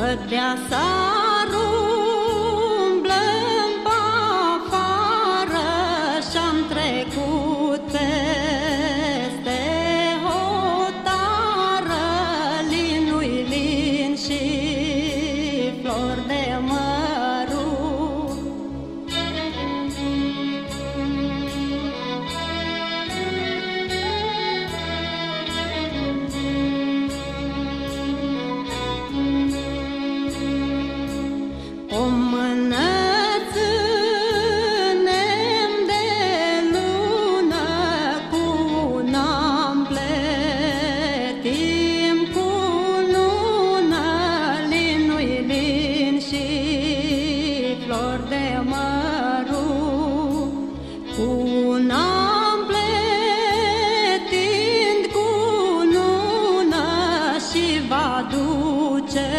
Pădea s-ar umblăm p-afară și-am trecut peste hotară, linui lin și flori de măru. O mână ținem de lună, cu una împletim cu lună, linui lin și flori de măru. Cu una împletind cu lună și va duce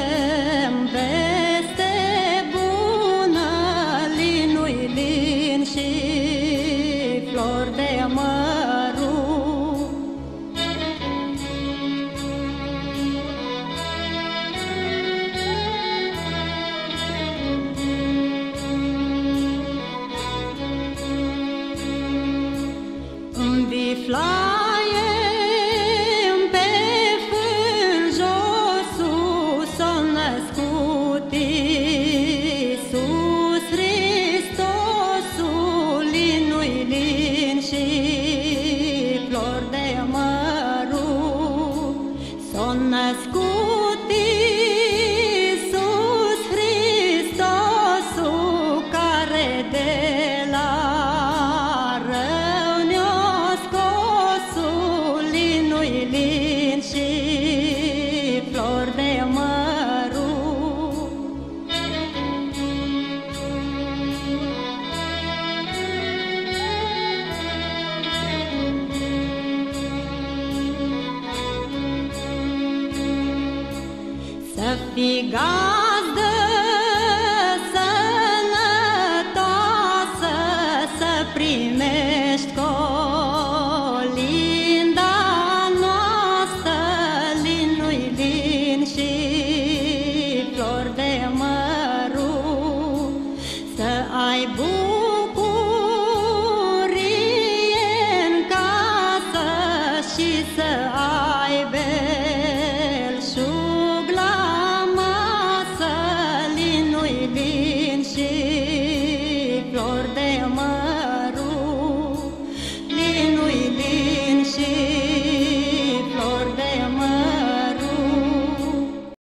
veste bună, linui lin și flori de măru. În biflaie pe fân josul s-a născut Iisus Hristosul, linui lin și flori de măru. S-a născut Iisus Hristosul, care de la rău ne-a scosul, linui lin și flori de măru. Să fii